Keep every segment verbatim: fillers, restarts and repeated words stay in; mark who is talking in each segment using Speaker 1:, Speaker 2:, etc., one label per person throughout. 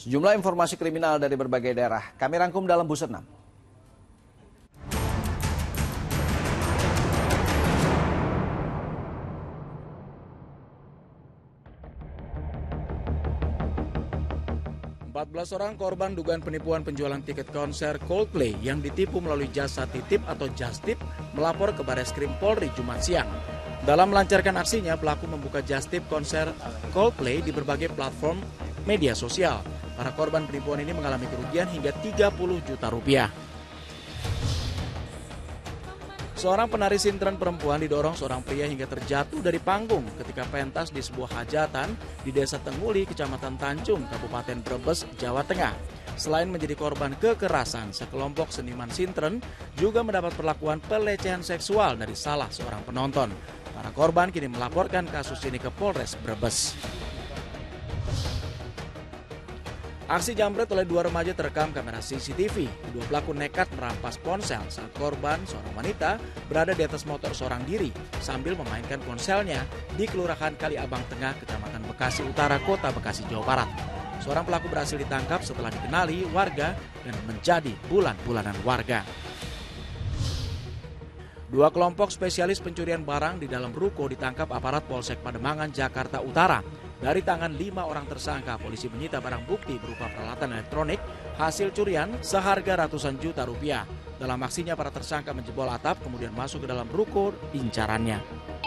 Speaker 1: Sejumlah informasi kriminal dari berbagai daerah kami rangkum dalam Buset enam.
Speaker 2: empat belas orang korban dugaan penipuan penjualan tiket konser Coldplay yang ditipu melalui jasa titip atau Justip melapor ke Bareskrim Polri Jumat siang. Dalam melancarkan aksinya, pelaku membuka Justip konser Coldplay di berbagai platform media sosial. Para korban penipuan ini mengalami kerugian hingga tiga puluh juta rupiah. Seorang penari sintren perempuan didorong seorang pria hingga terjatuh dari panggung ketika pentas di sebuah hajatan di Desa Tengguli, Kecamatan Tanjung, Kabupaten Brebes, Jawa Tengah. Selain menjadi korban kekerasan, sekelompok seniman sintren juga mendapat perlakuan pelecehan seksual dari salah seorang penonton. Para korban kini melaporkan kasus ini ke Polres Brebes. Aksi jambret oleh dua remaja terekam kamera C C T V. Kedua pelaku nekat merampas ponsel saat korban, seorang wanita, berada di atas motor seorang diri sambil memainkan ponselnya di Kelurahan Kaliabang Tengah, Kecamatan Bekasi Utara, Kota Bekasi, Jawa Barat. Seorang pelaku berhasil ditangkap setelah dikenali warga dan menjadi bulan-bulanan warga. Dua kelompok spesialis pencurian barang di dalam ruko ditangkap aparat Polsek Pademangan, Jakarta Utara. Dari tangan lima orang tersangka, polisi menyita barang bukti berupa peralatan elektronik hasil curian seharga ratusan juta rupiah. Dalam aksinya, para tersangka menjebol atap kemudian masuk ke dalam ruko incarannya.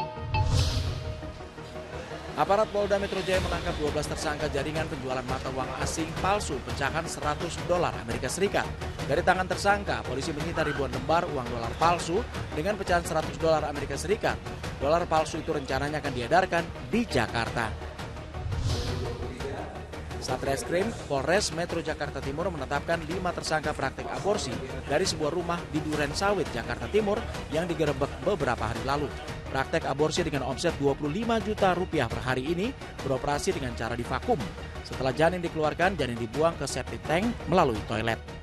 Speaker 2: Aparat Polda Metro Jaya menangkap dua belas tersangka jaringan penjualan mata uang asing palsu pecahan seratus dolar Amerika Serikat. Dari tangan tersangka, polisi menyita ribuan lembar uang dolar palsu dengan pecahan seratus dolar Amerika Serikat. Dolar palsu itu rencananya akan diedarkan di Jakarta. Satreskrim Polres Metro Jakarta Timur menetapkan lima tersangka praktik aborsi dari sebuah rumah di Duren Sawit, Jakarta Timur yang digerebek beberapa hari lalu. Praktek aborsi dengan omset dua puluh lima juta rupiah per hari ini beroperasi dengan cara divakum. Setelah janin dikeluarkan, janin dibuang ke septic tank melalui toilet.